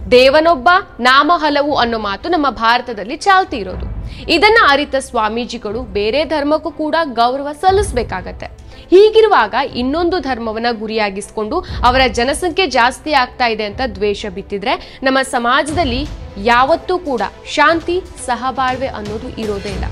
ದೇವನೊಬ್ಬ ನಾಮ ಹಲವು ಅನ್ನೋ ಮಾತು ನಮ್ಮ ಭಾರತದಲ್ಲಿ ಚಾಲ್ತಿ ಇರೋದು. ಇದನ್ನ ಅರಿತ ಸ್ವಾಮೀಜಿಗಳು ಬೇರೆ ಧರ್ಮಕ್ಕೂ ಕೂಡ ಗೌರವ ಸಲ್ಲಿಸಬೇಕಾಗತ್ತೆ. ಹೀಗಿರುವಾಗ ಇನ್ನೊಂದು ಧರ್ಮವನ್ನ ಗುರಿಯಾಗಿಸಿಕೊಂಡು ಅವರ ಜನಸಂಖ್ಯೆ ಜಾಸ್ತಿ ಆಗ್ತಾ ಇದೆ ಅಂತ ದ್ವೇಷ ಬಿತ್ತಿದ್ರೆ ನಮ್ಮ ಸಮಾಜದಲ್ಲಿ ಯಾವತ್ತೂ ಕೂಡ ಶಾಂತಿ ಸಹಬಾಳ್ವೆ ಅನ್ನೋದು ಇರೋದೇ ಇಲ್ಲ.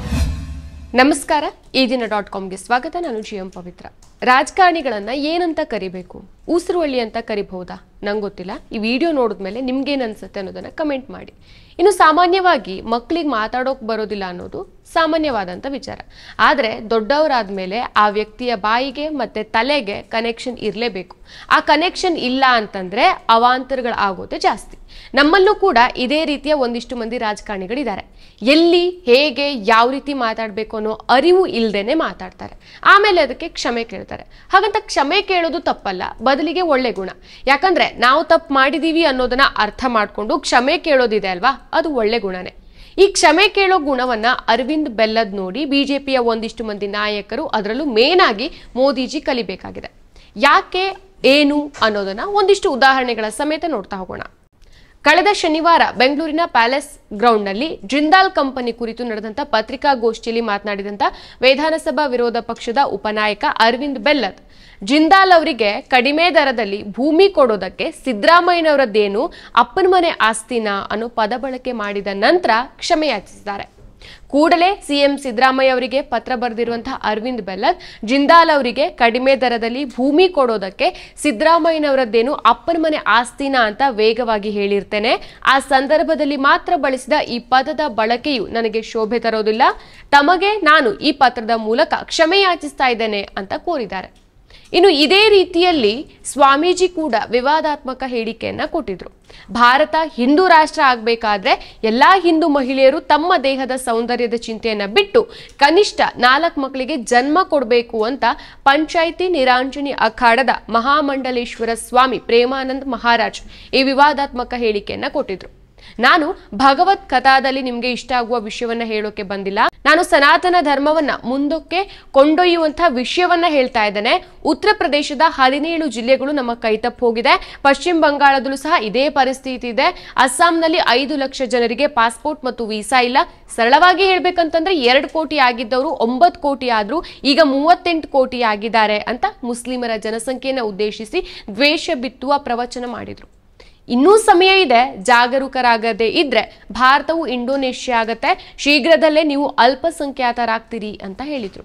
ನಮಸ್ಕಾರ, ಈ ದಿನ .comಗೆ ಸ್ವಾಗತ. ನಾನು GM ಪವಿತ್ರ. ರಾಜಕಾರಣಿಗಳನ್ನ ಏನಂತ ಕರಿಬೇಕು? ಉಸಿರುವಳ್ಳಿ ಅಂತ ಕರಿಬಹುದಾ? ನಂಗೆ ಗೊತ್ತಿಲ್ಲ. ಈ ವಿಡಿಯೋ ನೋಡಿದ್ಮೇಲೆ ನಿಮ್ಗೇನು ಅನ್ಸುತ್ತೆ ಅನ್ನೋದನ್ನ ಕಮೆಂಟ್ ಮಾಡಿ. ಇನ್ನು ಸಾಮಾನ್ಯವಾಗಿ ಮಕ್ಕಳಿಗೆ ಮಾತಾಡೋಕೆ ಬರೋದಿಲ್ಲ ಅನ್ನೋದು ಸಾಮಾನ್ಯವಾದಂಥ ವಿಚಾರ. ಆದರೆ ದೊಡ್ಡವರಾದ್ಮೇಲೆ ಆ ವ್ಯಕ್ತಿಯ ಬಾಯಿಗೆ ಮತ್ತೆ ತಲೆಗೆ ಕನೆಕ್ಷನ್ ಇರಲೇಬೇಕು. ಆ ಕನೆಕ್ಷನ್ ಇಲ್ಲ ಅಂತಂದ್ರೆ ಅವಾಂತರಗಳು ಆಗೋದೇ ಜಾಸ್ತಿ. ನಮ್ಮಲ್ಲೂ ಕೂಡ ಇದೇ ರೀತಿಯ ಒಂದಿಷ್ಟು ಮಂದಿ ರಾಜಕಾರಣಿಗಳಿದ್ದಾರೆ. ಎಲ್ಲಿ ಹೇಗೆ ಯಾವ ರೀತಿ ಮಾತಾಡಬೇಕು ಅನ್ನೋ ಅರಿವು ಇಲ್ಲದೇನೆ ಮಾತಾಡ್ತಾರೆ. ಆಮೇಲೆ ಅದಕ್ಕೆ ಕ್ಷಮೆ ಕೇಳ್ತಾರೆ. ಹಾಗಂತ ಕ್ಷಮೆ ಕೇಳೋದು ತಪ್ಪಲ್ಲ, ಬದಲಿಗೆ ಒಳ್ಳೆ ಗುಣ. ಯಾಕಂದ್ರೆ ನಾವು ತಪ್ಪು ಮಾಡಿದೀವಿ ಅನ್ನೋದನ್ನ ಅರ್ಥ ಮಾಡ್ಕೊಂಡು ಕ್ಷಮೆ ಕೇಳೋದಿದೆ ಅಲ್ವಾ, ಅದು ಒಳ್ಳೆ ಗುಣನೇ. ಈ ಕ್ಷಮೆ ಕೇಳೋ ಗುಣವನ್ನ ಅರವಿಂದ್ ಬೆಲ್ಲದ್ ನೋಡಿ ಬಿಜೆಪಿಯ ಒಂದಿಷ್ಟು ಮಂದಿ ನಾಯಕರು, ಅದರಲ್ಲೂ ಮೇನ್ ಆಗಿ ಮೋದಿಜಿ ಕಲಿಬೇಕಾಗಿದೆ. ಯಾಕೆ, ಏನು ಅನ್ನೋದನ್ನ ಒಂದಿಷ್ಟು ಉದಾಹರಣೆಗಳ ಸಮೇತ ನೋಡ್ತಾ ಹೋಗೋಣ. ಕಳೆದ ಶನಿವಾರ ಬೆಂಗಳೂರಿನ ಪ್ಯಾಲೇಸ್ ಗ್ರೌಂಡ್ನಲ್ಲಿ ಜಿಂದಾಲ್ ಕಂಪನಿ ಕುರಿತು ನಡೆದಂತ ಪತ್ರಿಕಾಗೋಷ್ಠಿಯಲ್ಲಿ ಮಾತನಾಡಿದಂತ ವಿಧಾನಸಭಾ ವಿರೋಧ ಪಕ್ಷದ ಉಪನಾಯಕ ಅರವಿಂದ್ ಬೆಲ್ಲದ್, ಜಿಂದಾಲ್ ಅವರಿಗೆ ಕಡಿಮೆ ದರದಲ್ಲಿ ಭೂಮಿ ಕೊಡೋದಕ್ಕೆ ಸಿದ್ದರಾಮಯ್ಯನವರದ್ದೇನು ಅಪ್ಪನ ಮನೆ ಆಸ್ತಿನಾ ಅನ್ನೋ ಪದ ಬಳಕೆ ಮಾಡಿದ ನಂತರ ಕ್ಷಮೆ ಯಾಚಿಸಿದ್ದಾರೆ. ಕೂಡಲೇ ಸಿಎಂ ಸಿದ್ದರಾಮಯ್ಯ ಅವರಿಗೆ ಪತ್ರ ಬರೆದಿರುವಂತಹ ಅರವಿಂದ್ ಬೆಲ್ಲದ್, ಜಿಂದಾಲ್ ಅವರಿಗೆ ಕಡಿಮೆ ದರದಲ್ಲಿ ಭೂಮಿ ಕೊಡೋದಕ್ಕೆ ಸಿದ್ದರಾಮಯ್ಯನವರದ್ದೇನು ಅಪ್ಪನ ಮನೆ ಆಸ್ತಿನಾ ಅಂತ ವೇಗವಾಗಿ ಹೇಳಿರ್ತೇನೆ. ಆ ಸಂದರ್ಭದಲ್ಲಿ ಮಾತ್ರ ಬಳಸಿದ ಈ ಪದದ ಬಳಕೆಯು ನನಗೆ ಶೋಭೆ ತರೋದಿಲ್ಲ. ತಮಗೆ ನಾನು ಈ ಪತ್ರದ ಮೂಲಕ ಕ್ಷಮೆ ಯಾಚಿಸ್ತಾ ಇದ್ದೇನೆ ಅಂತ ಕೋರಿದ್ದಾರೆ. ಇನ್ನು ಇದೇ ರೀತಿಯಲ್ಲಿ ಸ್ವಾಮೀಜಿ ಕೂಡ ವಿವಾದಾತ್ಮಕ ಹೇಳಿಕೆಯನ್ನ ಕೊಟ್ಟಿದ್ರು. ಭಾರತ ಹಿಂದೂ ರಾಷ್ಟ್ರ ಆಗಬೇಕಾದ್ರೆ ಎಲ್ಲಾ ಹಿಂದೂ ಮಹಿಳೆಯರು ತಮ್ಮ ದೇಹದ ಸೌಂದರ್ಯದ ಚಿಂತೆಯನ್ನ ಬಿಟ್ಟು ಕನಿಷ್ಠ 4 ಮಕ್ಕಳಿಗೆ ಜನ್ಮ ಕೊಡಬೇಕು ಅಂತ ಪಂಚಾಯಿತಿ ನಿರಾಂಜನಿ ಅಖಾಡದ ಮಹಾಮಂಡಲೇಶ್ವರ ಸ್ವಾಮಿ ಪ್ರೇಮಾನಂದ್ ಮಹಾರಾಜ್ ಈ ವಿವಾದಾತ್ಮಕ ಹೇಳಿಕೆಯನ್ನ ಕೊಟ್ಟಿದ್ರು. ನಾನು ಭಗವತ್ ಕಥಾದಲ್ಲಿ ನಿಮ್ಗೆ ಇಷ್ಟ ಆಗುವ ವಿಷಯವನ್ನ ಹೇಳೋಕೆ ಬಂದಿಲ್ಲ. ನಾನು ಸನಾತನ ಧರ್ಮವನ್ನ ಮುಂದಕ್ಕೆ ಕೊಂಡೊಯ್ಯುವಂತಹ ವಿಷಯವನ್ನ ಹೇಳ್ತಾ ಇದ್ದೇನೆ. ಉತ್ತರ ಪ್ರದೇಶದ 17 ಜಿಲ್ಲೆಗಳು ನಮ್ಮ ಕೈತಪ್ಪು ಹೋಗಿದೆ. ಪಶ್ಚಿಮ ಬಂಗಾಳದಲ್ಲೂ ಸಹ ಇದೇ ಪರಿಸ್ಥಿತಿ ಇದೆ. ಅಸ್ಸಾಂನಲ್ಲಿ 5 ಲಕ್ಷ ಜನರಿಗೆ ಪಾಸ್ಪೋರ್ಟ್ ಮತ್ತು ವೀಸಾ ಇಲ್ಲ. ಸರಳವಾಗಿ ಹೇಳ್ಬೇಕಂತಂದ್ರೆ 2 ಕೋಟಿ ಆಗಿದ್ದವರು 9 ಕೋಟಿ ಆದ್ರೂ ಈಗ 38 ಕೋಟಿ ಆಗಿದ್ದಾರೆ ಅಂತ ಮುಸ್ಲಿಮರ ಜನಸಂಖ್ಯೆಯನ್ನು ಉದ್ದೇಶಿಸಿ ದ್ವೇಷ ಬಿತ್ತುವ ಪ್ರವಚನ ಮಾಡಿದ್ರು. ಇನ್ನೂ ಸಮಯ ಇದೆ, ಜಾಗರೂಕರಾಗದೇ ಇದ್ರೆ ಭಾರತವು ಇಂಡೋನೇಷ್ಯಾ ಆಗತ್ತೆ, ಶೀಘ್ರದಲ್ಲೇ ನೀವು ಅಲ್ಪಸಂಖ್ಯಾತರಾಗ್ತೀರಿ ಅಂತ ಹೇಳಿದ್ರು.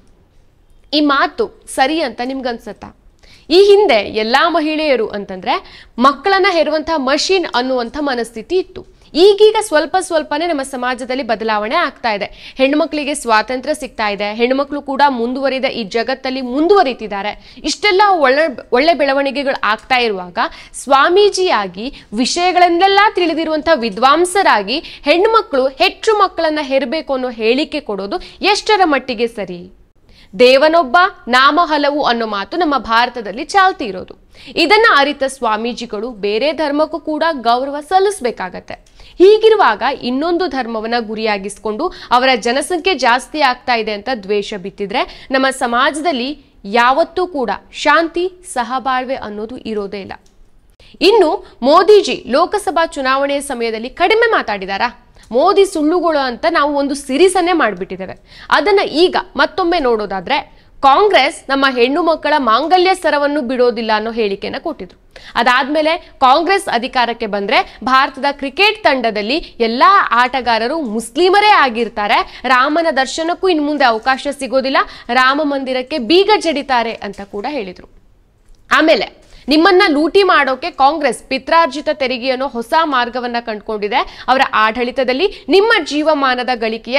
ಈ ಮಾತು ಸರಿ ಅಂತ ನಿಮ್ಗನ್ಸತ್ತಾ? ಈ ಹಿಂದೆ ಎಲ್ಲಾ ಮಹಿಳೆಯರು ಅಂತಂದ್ರೆ ಮಕ್ಕಳನ್ನ ಹೆರುವಂತಹ ಮಷೀನ್ ಅನ್ನುವಂಥ ಮನಸ್ಥಿತಿ ಇತ್ತು. ಈಗೀಗ ಸ್ವಲ್ಪ ಸ್ವಲ್ಪನೇ ನಮ್ಮ ಸಮಾಜದಲ್ಲಿ ಬದಲಾವಣೆ ಆಗ್ತಾ ಇದೆ. ಹೆಣ್ಮಕ್ಳಿಗೆ ಸ್ವಾತಂತ್ರ್ಯ ಸಿಗ್ತಾ ಇದೆ. ಹೆಣ್ಮಕ್ಳು ಕೂಡ ಮುಂದುವರಿದ ಈ ಜಗತ್ತಲ್ಲಿ ಮುಂದುವರಿತಿದ್ದಾರೆ. ಇಷ್ಟೆಲ್ಲ ಒಳ್ಳೆ ಬೆಳವಣಿಗೆಗಳು ಆಗ್ತಾ ಇರುವಾಗ ಸ್ವಾಮೀಜಿಯಾಗಿ ವಿಷಯಗಳನ್ನೆಲ್ಲ ತಿಳಿದಿರುವಂತಹ ವಿದ್ವಾಂಸರಾಗಿ ಹೆಣ್ಮಕ್ಳು ಹೆಚ್ಚು ಮಕ್ಕಳನ್ನ ಹೆರಬೇಕು ಅನ್ನೋ ಹೇಳಿಕೆ ಕೊಡೋದು ಎಷ್ಟರ ಮಟ್ಟಿಗೆ ಸರಿ? ದೇವನೊಬ್ಬ ನಾಮ ಹಲವು ಅನ್ನೋ ಮಾತು ನಮ್ಮ ಭಾರತದಲ್ಲಿ ಚಾಲ್ತಿ ಇರೋದು. ಇದನ್ನ ಅರಿತ ಸ್ವಾಮೀಜಿಗಳು ಬೇರೆ ಧರ್ಮಕ್ಕೂ ಕೂಡ ಗೌರವ ಸಲ್ಲಿಸಬೇಕಾಗತ್ತೆ. ಹೀಗಿರುವಾಗ ಇನ್ನೊಂದು ಧರ್ಮವನ್ನ ಗುರಿಯಾಗಿಸಿಕೊಂಡು ಅವರ ಜನಸಂಖ್ಯೆ ಜಾಸ್ತಿ ಆಗ್ತಾ ಇದೆ ಅಂತ ದ್ವೇಷ ಬಿತ್ತಿದ್ರೆ ನಮ್ಮ ಸಮಾಜದಲ್ಲಿ ಯಾವತ್ತೂ ಕೂಡ ಶಾಂತಿ ಸಹಬಾಳ್ವೆ ಅನ್ನೋದು ಇರೋದೇ ಇಲ್ಲ. ಇನ್ನು ಮೋದಿಜಿ ಲೋಕಸಭಾ ಚುನಾವಣೆಯ ಸಮಯದಲ್ಲಿ ಕಡಿಮೆ ಮಾತಾಡಿದಾರಾ? ಮೋದಿ ಸುಳ್ಳುಗಳು ಅಂತ ನಾವು ಒಂದು ಸಿರೀಸನ್ನೇ ಮಾಡಿಬಿಟ್ಟಿದ್ದೇವೆ. ಅದನ್ನ ಈಗ ಮತ್ತೊಮ್ಮೆ ನೋಡೋದಾದ್ರೆ, ಕಾಂಗ್ರೆಸ್ ನಮ್ಮ ಹೆಣ್ಣು ಮಕ್ಕಳ ಮಾಂಗಲ್ಯ ಸರವನ್ನು ಬಿಡೋದಿಲ್ಲ ಅನ್ನೋ ಹೇಳಿಕೆನ ಕೊಟ್ಟಿದ್ರು. ಅದಾದ್ಮೇಲೆ ಕಾಂಗ್ರೆಸ್ ಅಧಿಕಾರಕ್ಕೆ ಬಂದ್ರೆ ಭಾರತದ ಕ್ರಿಕೆಟ್ ತಂಡದಲ್ಲಿ ಎಲ್ಲಾ ಆಟಗಾರರು ಮುಸ್ಲಿಮರೇ ಆಗಿರ್ತಾರೆ, ರಾಮನ ದರ್ಶನಕ್ಕೂ ಇನ್ನು ಮುಂದೆ ಅವಕಾಶ ಸಿಗೋದಿಲ್ಲ, ರಾಮ ಮಂದಿರಕ್ಕೆ ಬೀಗ ಜಡಿತಾರೆ ಅಂತ ಕೂಡ ಹೇಳಿದ್ರು. ಆಮೇಲೆ ನಿಮ್ಮನ್ನ ಲೂಟಿ ಮಾಡೋಕೆ ಕಾಂಗ್ರೆಸ್ ಪಿತ್ರಾರ್ಜಿತ ತೆರಿಗೆ ಅನ್ನೋ ಹೊಸ ಮಾರ್ಗವನ್ನ ಕಂಡುಕೊಂಡಿದೆ. ಅವರ ಆಡಳಿತದಲ್ಲಿ ನಿಮ್ಮ ಜೀವಮಾನದ ಗಳಿಕೆಯ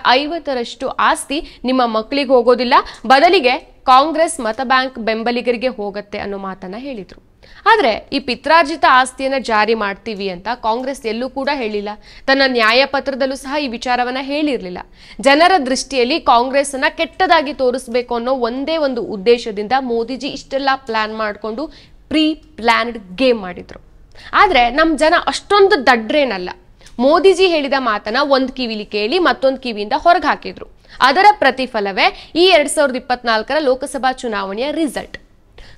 50% ಆಸ್ತಿ ನಿಮ್ಮ ಮಕ್ಕಳಿಗೆ ಹೋಗೋದಿಲ್ಲ, ಬದಲಿಗೆ ಕಾಂಗ್ರೆಸ್ ಮತ ಬ್ಯಾಂಕ್ ಬೆಂಬಲಿಗರಿಗೆ ಹೋಗುತ್ತೆ ಅನ್ನೋ ಮಾತನ್ನ ಹೇಳಿದ್ರು. ಆದ್ರೆ ಈ ಪಿತ್ರಾರ್ಜಿತ ಆಸ್ತಿಯನ್ನ ಜಾರಿ ಮಾಡ್ತೀವಿ ಅಂತ ಕಾಂಗ್ರೆಸ್ ಎಲ್ಲೂ ಕೂಡ ಹೇಳಿಲ್ಲ. ತನ್ನ ನ್ಯಾಯಪತ್ರದಲ್ಲೂ ಸಹ ಈ ವಿಚಾರವನ್ನ ಹೇಳಿರ್ಲಿಲ್ಲ. ಜನರ ದೃಷ್ಟಿಯಲ್ಲಿ ಕಾಂಗ್ರೆಸ್ ಅನ್ನ ಕೆಟ್ಟದಾಗಿ ತೋರಿಸಬೇಕು ಅನ್ನೋ ಒಂದೇ ಒಂದು ಉದ್ದೇಶದಿಂದ ಮೋದಿಜಿ ಇಷ್ಟೆಲ್ಲ ಪ್ಲಾನ್ ಮಾಡಿಕೊಂಡು ಪ್ರೀ ಪ್ಲಾನ್ಡ್ ಗೇಮ್ ಮಾಡಿದ್ರು. ಆದ್ರೆ ನಮ್ ಜನ ಅಷ್ಟೊಂದು ದಡ್ರೇನಲ್ಲ. ಮೋದಿಜಿ ಹೇಳಿದ ಮಾತನ್ನ ಒಂದ್ ಕಿವಿಲಿ ಕೇಳಿ ಮತ್ತೊಂದು ಕಿವಿಯಿಂದ ಹೊರಗೆ ಹಾಕಿದ್ರು. ಅದರ ಪ್ರತಿಫಲವೇ ಈ 2024ರ ಲೋಕಸಭಾ ಚುನಾವಣೆಯ ರಿಸಲ್ಟ್.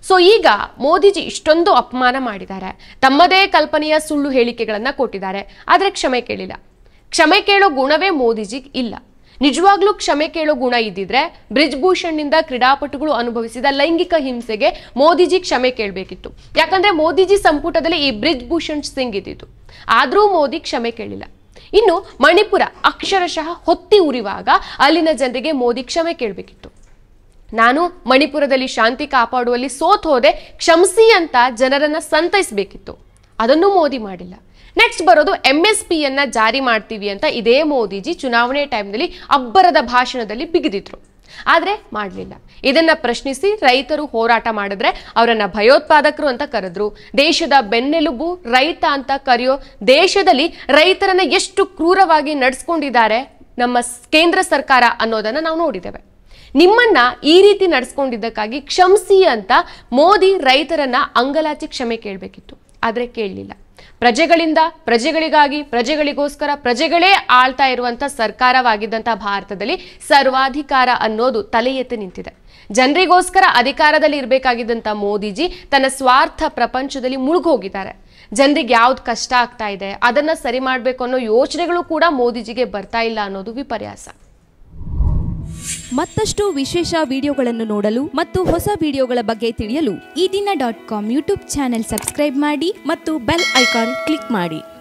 ಸೊ ಈಗ ಮೋದಿಜಿ ಇಷ್ಟೊಂದು ಅಪಮಾನ ಮಾಡಿದ್ದಾರೆ, ತಮ್ಮದೇ ಕಲ್ಪನೆಯ ಸುಳ್ಳು ಹೇಳಿಕೆಗಳನ್ನ ಕೊಟ್ಟಿದ್ದಾರೆ, ಆದ್ರೆ ಕ್ಷಮೆ ಕೇಳಿಲ್ಲ. ಕ್ಷಮೆ ಕೇಳೋ ಗುಣವೇ ಮೋದಿಜಿಗೆ ಇಲ್ಲ. ನಿಜವಾಗ್ಲೂ ಕ್ಷಮೆ ಕೇಳೋ ಗುಣ ಇದ್ದಿದ್ರೆ ಬ್ರಿಜ್ ಭೂಷಣ್ ನಿಂದ ಕ್ರೀಡಾಪಟುಗಳು ಅನುಭವಿಸಿದ ಲೈಂಗಿಕ ಹಿಂಸೆಗೆ ಮೋದಿಜಿ ಕ್ಷಮೆ ಕೇಳಬೇಕಿತ್ತು. ಯಾಕಂದ್ರೆ ಮೋದಿಜಿ ಸಂಪುಟದಲ್ಲಿ ಈ ಬ್ರಿಜ್ ಭೂಷಣ್ ಸಿಂಗ್ ಇದ್ದಿತ್ತು. ಆದ್ರೂ ಮೋದಿ ಕ್ಷಮೆ ಕೇಳಿಲ್ಲ. ಇನ್ನು ಮಣಿಪುರ ಅಕ್ಷರಶಃ ಹೊತ್ತಿ ಉರಿವಾಗ ಅಲ್ಲಿನ ಜನರಿಗೆ ಮೋದಿ ಕ್ಷಮೆ ಕೇಳಬೇಕಿತ್ತು. ನಾನು ಮಣಿಪುರದಲ್ಲಿ ಶಾಂತಿ ಕಾಪಾಡುವಲ್ಲಿ ಸೋತ್ ಹೋದೆ, ಕ್ಷಮಿಸಿ ಅಂತ ಜನರನ್ನ ಸಂತೈಸಬೇಕಿತ್ತು. ಅದನ್ನು ಮೋದಿ ಮಾಡಿಲ್ಲ. ನೆಕ್ಸ್ಟ್ ಬರೋದು MSP ಯನ್ನ ಜಾರಿ ಮಾಡ್ತೀವಿ ಅಂತ ಇದೇ ಮೋದಿಜಿ ಚುನಾವಣೆ ಟೈಮ್ನಲ್ಲಿ ಅಬ್ಬರದ ಭಾಷಣದಲ್ಲಿ ಬಿಗಿದಿದ್ರು, ಆದ್ರೆ ಮಾಡಲಿಲ್ಲ. ಇದನ್ನ ಪ್ರಶ್ನಿಸಿ ರೈತರು ಹೋರಾಟ ಮಾಡಿದ್ರೆ ಅವರನ್ನ ಭಯೋತ್ಪಾದಕರು ಅಂತ ಕರೆದ್ರು. ದೇಶದ ಬೆನ್ನೆಲುಬು ರೈತ ಅಂತ ಕರೆಯೋ ದೇಶದಲ್ಲಿ ರೈತರನ್ನ ಎಷ್ಟು ಕ್ರೂರವಾಗಿ ನಡೆಸ್ಕೊಂಡಿದ್ದಾರೆ ನಮ್ಮ ಕೇಂದ್ರ ಸರ್ಕಾರ ಅನ್ನೋದನ್ನ ನಾವು ನೋಡಿದ್ದೇವೆ. ನಿಮ್ಮನ್ನ ಈ ರೀತಿ ನಡೆಸ್ಕೊಂಡಿದ್ದಕ್ಕಾಗಿ ಕ್ಷಮಿಸಿ ಅಂತ ಮೋದಿ ರೈತರನ್ನ ಅಂಗಲಾಚಿ ಕ್ಷಮೆ ಕೇಳಬೇಕಿತ್ತು, ಆದ್ರೆ ಕೇಳಲಿಲ್ಲ. ಪ್ರಜೆಗಳಿಂದ ಪ್ರಜೆಗಳಿಗಾಗಿ ಪ್ರಜೆಗಳಿಗೋಸ್ಕರ ಪ್ರಜೆಗಳೇ ಆಳ್ತಾ ಇರುವಂತ ಸರ್ಕಾರವಾಗಿದ್ದಂತ ಭಾರತದಲ್ಲಿ ಸರ್ವಾಧಿಕಾರ ಅನ್ನೋದು ತಲೆ ಎತ್ತಿ ನಿಂತಿದೆ. ಜನರಿಗೋಸ್ಕರ ಅಧಿಕಾರದಲ್ಲಿ ಇರಬೇಕಾಗಿದ್ದಂತ ಮೋದಿಜಿ ತನ್ನ ಸ್ವಾರ್ಥ ಪ್ರಪಂಚದಲ್ಲಿ ಮುಳುಗೋಗಿದ್ದಾರೆ. ಜನರಿಗೆ ಯಾವ್ದು ಕಷ್ಟ ಆಗ್ತಾ ಇದೆ ಅದನ್ನ ಸರಿ ಮಾಡ್ಬೇಕು ಅನ್ನೋ ಯೋಚನೆಗಳು ಕೂಡ ಮೋದಿಜಿಗೆ ಬರ್ತಾ ಇಲ್ಲ ಅನ್ನೋದು ವಿಪರ್ಯಾಸ. ಮತ್ತಷ್ಟು ವಿಶೇಷ ವಿಡಿಯೋಗಳನ್ನು ನೋಡಲು ಮತ್ತು ಹೊಸ ವಿಡಿಯೋಗಳ ಬಗ್ಗೆ ತಿಳಿಯಲು ಈ ದಿನ .com ಯೂಟ್ಯೂಬ್ ಚಾನೆಲ್ ಸಬ್ಸ್ಕ್ರೈಬ್ ಮಾಡಿ ಮತ್ತು ಬೆಲ್ ಐಕಾನ್ ಕ್ಲಿಕ್ ಮಾಡಿ.